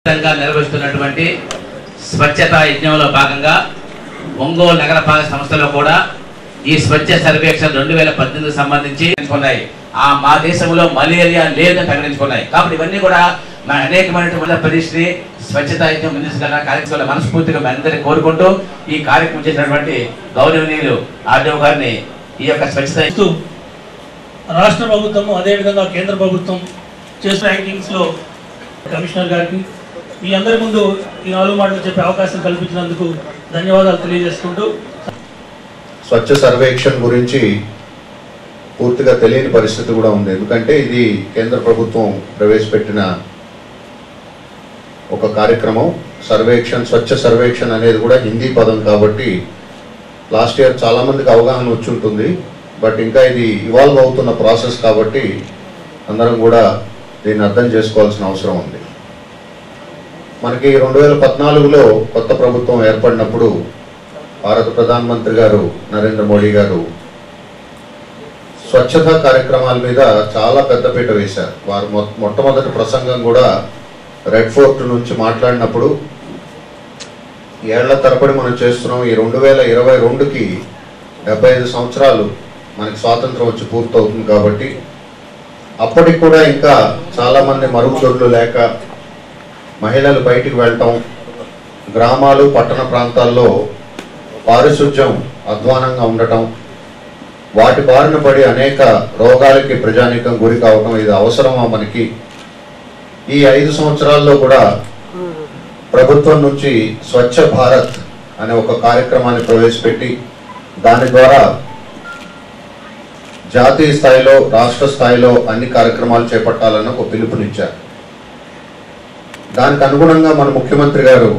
నిర్వహిస్తున్నటువంటి స్వచ్ఛతా యజ్ఞంలో భాగంగా ఒంగోలు నగరపాలక సంస్థలో కూడా ఈ స్వచ్ఛ సర్వేక్షణ 2018 సంబంధించి ఉన్నాయి. మా దేశంలో మలేరియా లేదని ప్రకటించుకున్నాయి. కాబట్టి ఇవన్నీ కూడా అనేకమైనటువంటి ప్రదేశ్ని స్వచ్ఛతా యజ్ఞం ముందుగా కార్యక్రమాలు మనస్ఫూర్తిగా అందరినీ కోరుకుంటూ ఈ కార్యక్రమం చేసినటువంటి గౌరవనీయులు ఆర్డీఓ గారిని ఈ యొక్క స్వచ్ఛత రాష్ట్ర ప్రభుత్వం అదేవిధంగా కేంద్ర ప్రభుత్వం చేసిన ర్యాంకింగ్స్లో కమిషనర్ గారికి మీ అందరి ముందు ఈ 4 మాటలు చెప్పే అవకాశం కల్పించినందుకు ధన్యవాదాలు తెలియజేసుకుంటూ, స్వచ్ఛ సర్వేక్షణ గురించి పూర్తిగా తెలియని పరిస్థితి కూడా ఉంది. ఎందుకంటే ఇది కేంద్ర ప్రభుత్వం ప్రవేశపెట్టిన ఒక కార్యక్రమం. స్వచ్ఛ సర్వేక్షణ అనేది కూడా హిందీ పదం కాబట్టి లాస్ట్ ఇయర్ చాలామందికి అవగాహన వచ్చి ఉంటుంది. బట్ ఇంకా ఇది ఇవాల్వ్ అవుతున్న ప్రాసెస్ కాబట్టి అందరం కూడా దీన్ని అర్థం చేసుకోవాల్సిన అవసరం ఉంది. మనకి 2014లో కొత్త ప్రభుత్వం ఏర్పడినప్పుడు భారత ప్రధానమంత్రి గారు నరేంద్ర మోడీ గారు స్వచ్ఛతా కార్యక్రమాల మీద చాలా పెద్దపీట వేశారు. వారు మొట్టమొదటి ప్రసంగం కూడా రెడ్ ఫోర్ట్ నుంచి మాట్లాడినప్పుడు ఏళ్ల తరబడి మనం చేస్తున్నాం. ఈ 2022కి 75 సంవత్సరాలు మనకి స్వాతంత్రం వచ్చి పూర్తవుతుంది కాబట్టి అప్పటికి కూడా ఇంకా చాలామంది మరుగుదొడ్లు లేక మహిళలు బయటికి వెళ్ళటం, గ్రామాలు పట్టణ ప్రాంతాల్లో పారిశుధ్యం అధ్వానంగా ఉండటం, వాటి బారిన పడి అనేక రోగాలకి ప్రజానీకం గురి కావటం, ఇది అవసరమా మనకి? ఈ 5 సంవత్సరాల్లో కూడా ప్రభుత్వం నుంచి స్వచ్ఛ భారత్ అనే ఒక కార్యక్రమాన్ని ప్రవేశపెట్టి దాని ద్వారా జాతీయ స్థాయిలో రాష్ట్ర స్థాయిలో అన్ని కార్యక్రమాలు చేపట్టాలని ఒక పిలుపునిచ్చారు. దానికి అనుగుణంగా మన ముఖ్యమంత్రి గారు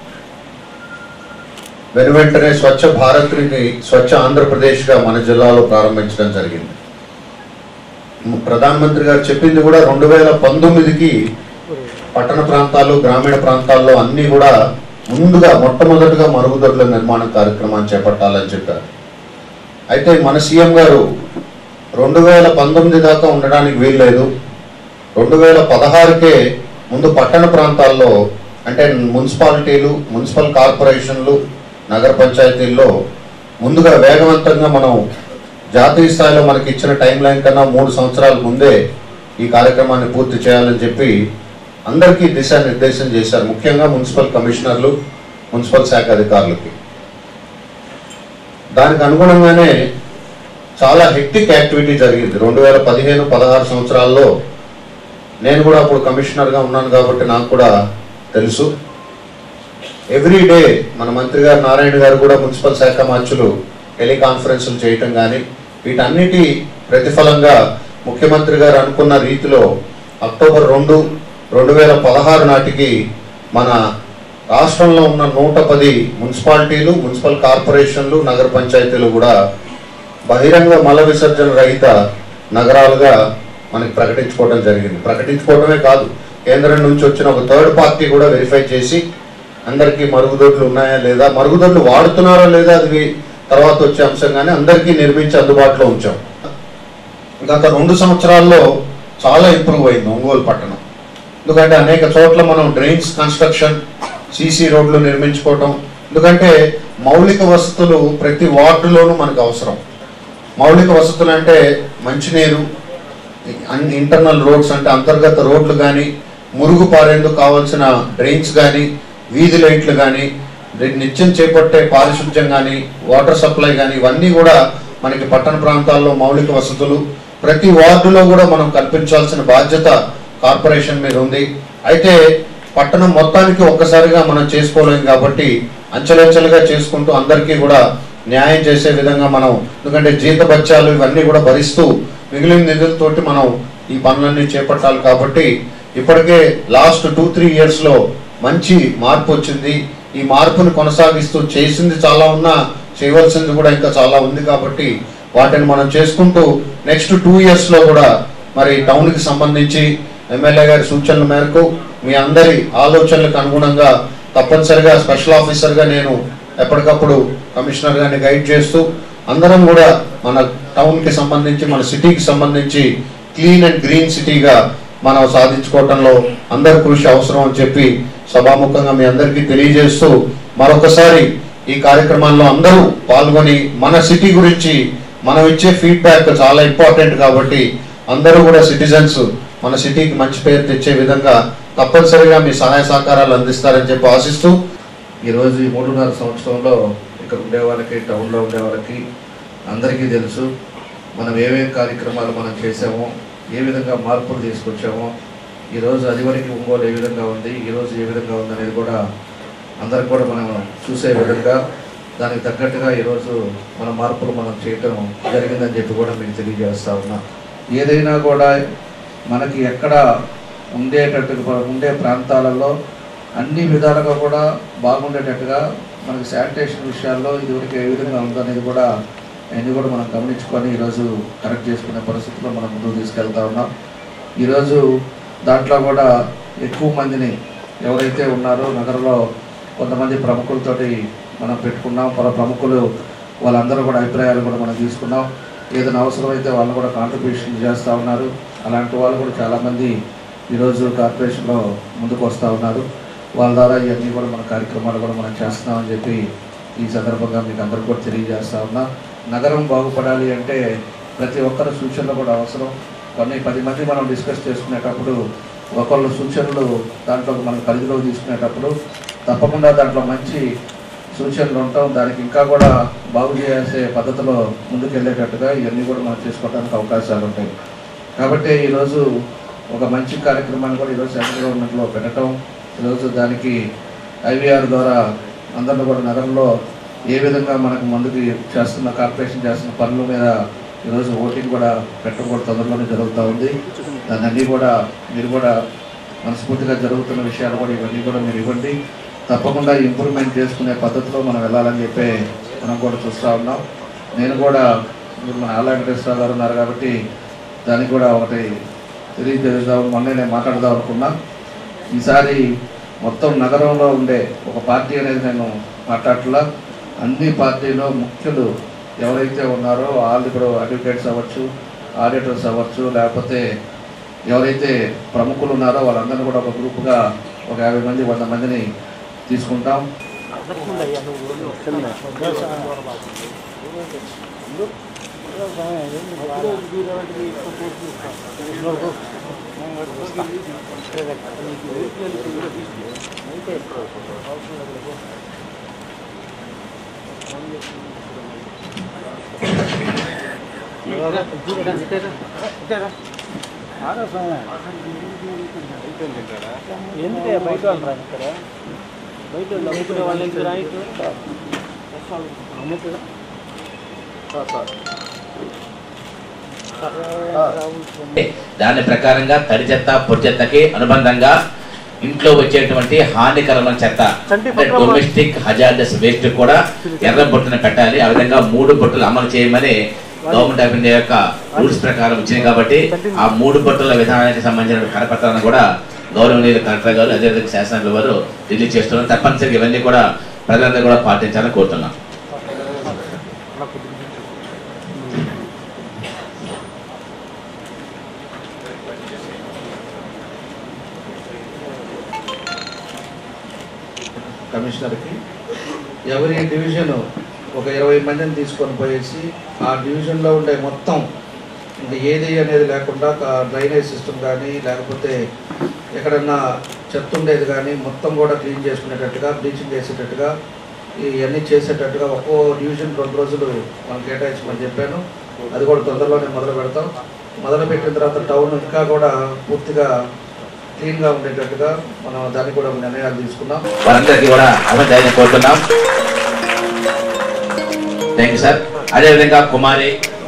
వెనువెంటనే స్వచ్ఛ భారత్ని స్వచ్ఛ ఆంధ్రప్రదేశ్గా మన జిల్లాలో ప్రారంభించడం జరిగింది. ప్రధానమంత్రి గారు చెప్పింది కూడా 2019కి పట్టణ ప్రాంతాలు గ్రామీణ ప్రాంతాల్లో అన్నీ కూడా ముందుగా మొట్టమొదటిగా మరుగుదొడ్ల నిర్మాణ కార్యక్రమాన్ని చేపట్టాలని చెప్పారు. అయితే మన సీఎం గారు 2019 దాకా ఉండడానికి వీల్లేదు, 2016కే ముందు పట్టణ ప్రాంతాల్లో అంటే మున్సిపాలిటీలు, మున్సిపల్ కార్పొరేషన్లు, నగర పంచాయతీల్లో ముందుగా వేగవంతంగా మనం జాతీయ స్థాయిలో మనకి ఇచ్చిన టైం లైన్ కన్నా 3 సంవత్సరాల ముందే ఈ కార్యక్రమాన్ని పూర్తి చేయాలని చెప్పి అందరికీ దిశానిర్దేశం చేశారు. ముఖ్యంగా మున్సిపల్ కమిషనర్లు, మున్సిపల్ శాఖ అధికారులకి. దానికి అనుగుణంగానే చాలా హెక్టిక్ యాక్టివిటీ జరిగింది. 2015-16 సంవత్సరాల్లో నేను కూడా అప్పుడు కమిషనర్గా ఉన్నాను కాబట్టి నాకు కూడా తెలుసు. ఎవ్రీ డే మన మంత్రి గారు నారాయణ గారు కూడా మున్సిపల్ శాఖ మార్చులు టెలికాన్ఫరెన్సులు చేయటం కానీ వీటన్నిటి ప్రతిఫలంగా ముఖ్యమంత్రి గారు అనుకున్న రీతిలో అక్టోబర్ 2, 2016 నాటికి మన రాష్ట్రంలో ఉన్న 110 మున్సిపాలిటీలు, మున్సిపల్ కార్పొరేషన్లు, నగర పంచాయతీలు కూడా బహిరంగ మల విసర్జన రహిత నగరాలుగా మనకి ప్రకటించుకోవడం జరిగింది. ప్రకటించుకోవడమే కాదు, కేంద్రం నుంచి వచ్చిన ఒక థర్డ్ పార్టీ కూడా వెరిఫై చేసి అందరికీ మరుగుదొడ్లు ఉన్నాయా లేదా, మరుగుదొడ్లు వాడుతున్నారా లేదా అది తర్వాత వచ్చే అంశం, కానీ అందరికీ నిర్మించి అందుబాటులో ఉంచాం. గత 2 సంవత్సరాల్లో చాలా ఇంప్రూవ్ అయింది ఒంగోలు పట్టణం. ఎందుకంటే అనేక చోట్ల మనం డ్రైన్స్ కన్స్ట్రక్షన్, సీసీ రోడ్లు నిర్మించుకోవటం, ఎందుకంటే మౌలిక వసతులు ప్రతి వార్డులోనూ మనకు అవసరం. మౌలిక వసతులు అంటే మంచినీరు, ఇంటర్నల్ రోడ్స్ అంటే అంతర్గత రోడ్లు కానీ, మురుగు పారేందుకు కావాల్సిన డ్రైన్స్ కానీ, వీధి లైట్లు కానీ, నిత్యం చేపట్టే పారిశుధ్యం కానీ, వాటర్ సప్లై కానీ, ఇవన్నీ కూడా మనకి పట్టణ ప్రాంతాల్లో మౌలిక వసతులు ప్రతి వార్డులో కూడా మనం కల్పించాల్సిన బాధ్యత కార్పొరేషన్ మీద ఉంది. అయితే పట్టణం మొత్తానికి ఒక్కసారిగా మనం చేసుకోలేం కాబట్టి అంచెలంచెలుగా చేసుకుంటూ అందరికీ కూడా న్యాయం చేసే విధంగా మనం, ఎందుకంటే జీతభత్యాలు ఇవన్నీ కూడా భరిస్తూ మిగిలిన నిధులతోటి మనం ఈ పనులన్నీ చేపట్టాలి కాబట్టి ఇప్పటికే లాస్ట్ 2-3 ఇయర్స్లో మంచి మార్పు వచ్చింది. ఈ మార్పును కొనసాగిస్తూ చేసింది చాలా ఉన్నా చేయవలసింది కూడా ఇంకా చాలా ఉంది కాబట్టి వాటిని మనం చేసుకుంటూ నెక్స్ట్ 2 ఇయర్స్లో కూడా మరి టౌన్కి సంబంధించి ఎమ్మెల్యే గారి సూచనల మేరకు మీ అందరి ఆలోచనలకు అనుగుణంగా తప్పనిసరిగా స్పెషల్ ఆఫీసర్గా నేను ఎప్పటికప్పుడు కమిషనర్ గారిని గైడ్ చేస్తూ అందరం కూడా మన టౌన్కి సంబంధించి మన సిటీకి సంబంధించి క్లీన్ అండ్ గ్రీన్ సిటీగా మనం సాధించుకోవటంలో అందరి కృషి అవసరం అని చెప్పి సభాముఖంగా మీ అందరికీ తెలియజేస్తూ మరొకసారి ఈ కార్యక్రమాల్లో అందరూ పాల్గొని మన సిటీ గురించి మనం ఇచ్చే ఫీడ్బ్యాక్ చాలా ఇంపార్టెంట్ కాబట్టి అందరూ కూడా సిటిజన్స్ మన సిటీకి మంచి పేరు తెచ్చే విధంగా తప్పనిసరిగా మీ సహాయ సహకారాలు అందిస్తారని చెప్పి ఆశిస్తూ ఈరోజు ఈ 3.5 సంవత్సరంలో ఇక్కడ ఉండే వాళ్ళకి టౌన్లో ఉండే వాళ్ళకి అందరికీ తెలుసు మనం ఏమేమి కార్యక్రమాలు మనం చేసామో ఏ విధంగా మార్పులు తీసుకొచ్చామో ఈరోజు అదివరకు ఒంగోలు ఏ విధంగా ఉంది ఈరోజు ఏ విధంగా ఉంది అనేది కూడా అందరికి కూడా మనం చూసే విధంగా దానికి తగ్గట్టుగా ఈరోజు మన మార్పులు మనం చేయటం జరిగిందని చెప్పి కూడా మీకు తెలియజేస్తా ఉన్నా. ఏదైనా కూడా మనకి ఎక్కడ ఉండేటట్టుగా ఉండే ప్రాంతాలలో అన్ని విధాలుగా కూడా బాగుండేటట్టుగా మనకి శానిటేషన్ విషయాల్లో ఇదివరకు ఏ విధంగా ఉందనేది కూడా అన్నీ కూడా మనం గమనించుకొని ఈరోజు కరెక్ట్ చేసుకునే పరిస్థితుల్లో మనం ముందుకు తీసుకెళ్తా ఉన్నాం. ఈరోజు దాంట్లో కూడా ఎక్కువ మందిని ఎవరైతే ఉన్నారో నగరంలో కొంతమంది ప్రముఖులతోటి మనం పెట్టుకున్నాం. ప్రముఖులు వాళ్ళందరూ కూడా అభిప్రాయాలు కూడా మనం తీసుకున్నాం. ఏదైనా అవసరమైతే వాళ్ళు కూడా కాంట్రిబ్యూషన్ చేస్తూ ఉన్నారు. అలాంటి వాళ్ళు కూడా చాలామంది ఈరోజు కార్పొరేషన్లో ముందుకు వస్తూ ఉన్నారు. వాళ్ళ ద్వారా ఇవన్నీ కూడా మన కార్యక్రమాలు కూడా మనం చేస్తున్నామని చెప్పి ఈ సందర్భంగా మీకు అందరికీ కూడా తెలియజేస్తా ఉన్నా. నగరం బాగుపడాలి అంటే ప్రతి ఒక్కరి సూచనలు కూడా అవసరం. కొన్ని 10 మంది మనం డిస్కస్ చేసుకునేటప్పుడు ఒకళ్ళ సూచనలు దాంట్లో మనం పరిధిలోకి తీసుకునేటప్పుడు తప్పకుండా దాంట్లో మంచి సూచనలు ఉంటాం. దానికి ఇంకా కూడా బాగు చేసే పద్ధతిలో ముందుకెళ్ళేటట్టుగా ఇవన్నీ కూడా మనం చేసుకోవడానికి అవకాశాలు ఉంటాయి. కాబట్టి ఈరోజు ఒక మంచి కార్యక్రమాన్ని కూడా ఈరోజు సెంట్రల్ గవర్నమెంట్లో పెట్టడం, ఈరోజు దానికి ఐవీఆర్ ద్వారా అందరినీ కూడా నగరంలో ఏ విధంగా మనకు ముందుకు చేస్తున్న కార్పొరేషన్ చేస్తున్న పనుల మీద ఈరోజు ఓటింగ్ కూడా పెట్టడం కూడా తొందరలోనే జరుగుతూ ఉంది. దాన్ని అన్నీ కూడా మీరు కూడా మనస్ఫూర్తిగా జరుగుతున్న విషయాలు కూడా ఇవన్నీ కూడా మీరు ఇవ్వండి. తప్పకుండా ఇంప్రూవ్మెంట్ చేసుకునే పద్ధతిలో మనం వెళ్ళాలని చెప్పి మనం కూడా చూస్తూ ఉన్నాం. నేను కూడా మన ఆళ్ళ వెంకటేశ్వరరావు గారు ఉన్నారు కాబట్టి దానికి కూడా ఒకటి తెలియజేద్దాం. మొన్నే నేను మాట్లాడదాం అనుకున్నా. ఈసారి మొత్తం నగరంలో ఉండే ఒక పార్టీ అనేది నేను మాట్లాడట్లా. అన్ని పార్టీలో ముఖ్యులు ఎవరైతే ఉన్నారో వాళ్ళు ఇప్పుడు అడ్వకేట్స్ అవ్వచ్చు, ఆడిటర్స్ అవ్వచ్చు, లేకపోతే ఎవరైతే ప్రముఖులు ఉన్నారో వాళ్ళందరినీ కూడా ఒక గ్రూప్గా ఒక 50 మంది 100 మందిని తీసుకుంటాం. ఎందుకే బయట వాళ్ళు రా ఇక్కడ బయట అమ్ముకునే వాళ్ళ దగ్గర అమ్ముతుందా దాని ప్రకారంగా తడి చెత్త పొడి చెత్తకి అనుబంధంగా ఇంట్లో వచ్చేటువంటి హానికరమైన చెత్త డొమెస్టిక్ హజార్డస్ వేస్ట్ కూడా ఎర్ర బొట్టును పెట్టాలి. ఆ విధంగా 3 బొట్టులు అమలు చేయమని గవర్నమెంట్ ఆఫ్ ఇండియా యొక్క రూల్స్ ప్రకారం వచ్చింది. కాబట్టి ఆ 3 బొట్టుల విధానానికి సంబంధించిన కరపత్రాలను కూడా గౌరవనీయులు కలెక్టర్ గారు అదేవిధంగా శాసనసభ్యుల వారు రిలీజ్ చేస్తున్నారు. తప్పనిసరిగా ఇవన్నీ కూడా ప్రజలందరూ కూడా పాటించాలని కోరుతున్నాం. కమిషనర్కి ఎవరి డివిజన్ ఒక 20 మందిని తీసుకొని పోయేసి ఆ డివిజన్లో ఉండే మొత్తం ఇంకా ఏది అనేది లేకుండా డ్రైనేజ్ సిస్టమ్ కానీ లేకపోతే ఎక్కడన్నా చెత్త ఉండేది కానీ మొత్తం కూడా క్లీన్ చేసుకునేటట్టుగా బ్లీచింగ్ చేసేటట్టుగా ఇవన్నీ చేసేటట్టుగా ఒక్కో డివిజన్ 2 రోజులు మనం కేటాయించమని చెప్పాను. అది కూడా తొందరలోనే మొదలు పెడతాం. మొదలు పెట్టిన తర్వాత టౌన్ ఇంకా కూడా పూర్తిగా క్లీన్గా ఉండేటట్టుగా మనం దానికి కూడా నిర్ణయాలు తీసుకున్నాం. వారందరికీ కూడా అభినందనలు కోరుతున్నాం. Thank you sir. అదేవిధంగా Kumari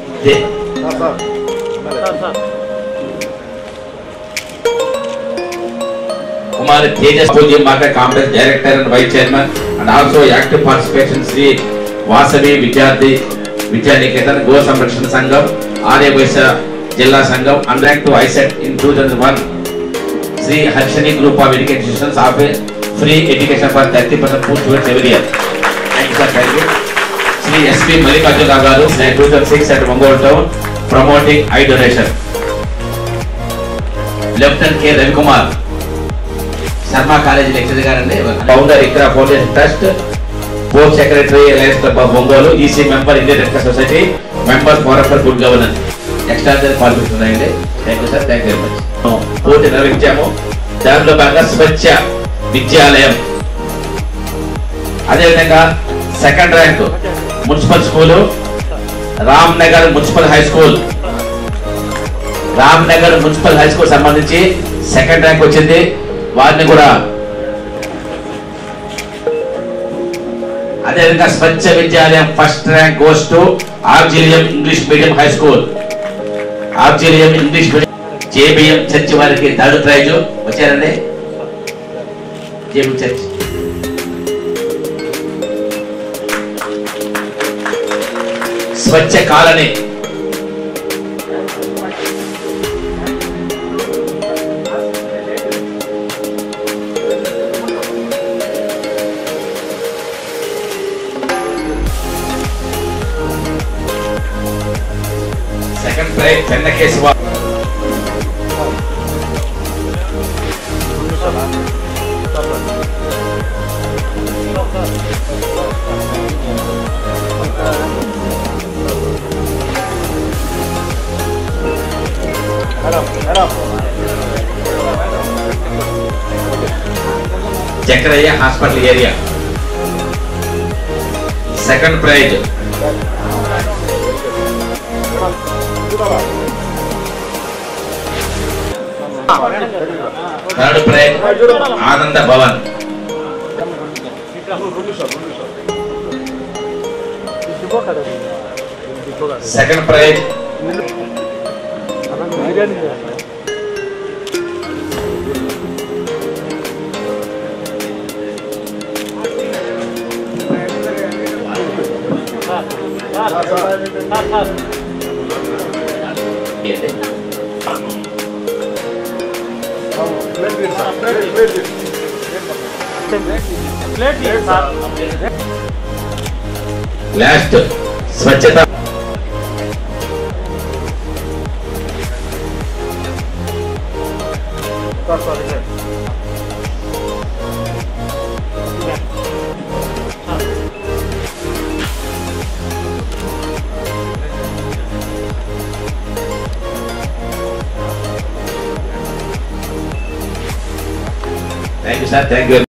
Tejas Puji market complex director and vice chairman and also active participation Shri Vasavi Vidyaniketan గో సంరక్షణ సంఘం ఆర్య వైశ్య జిల్లా సంఘం అన్రాంక్ to ICET in 2001 Sri Harshini Group of Education Institutions offer free education for 30% poor students every year. Thank you, sir. Thank you. Sri S.P. Mallikarjuna Garu, 2006 at Ongole Town, promoting eye donation. Lieutenant K. Ravikumar, Sharma college lecturer గారండి, founder ఇక్కడ foundation trust, board secretary Lions Club of Ongole, EC member Indian Red Cross society, member forum for good governance, extraordinary qualification ఉన్నాయండి. Thank you sir, thank you very much. పోటీ నిర్వహించాము. దాంట్లో భాగంగా స్వచ్ఛ విద్యాలయం, అదేవిధంగా second rank municipal school Ram Nagar municipal high school, Ram Nagar municipal high school సంబంధించి second rank వచ్చింది. వారిని కూడా అదేవిధంగా స్వచ్ఛ విద్యాలయం first rank goes to Auxilium English medium high school, Auxilium English medium JBM church వారికి థర్డ్ ప్రైజ్ వచ్చారండి. జేబిఎం చర్చ్ స్వచ్ఛ colony second prize Chennakesava, Chakraiah hospital area second prize. Third prize Ananda Bhavan, second prize last స్వచ్ఛత thank you sir, thank you.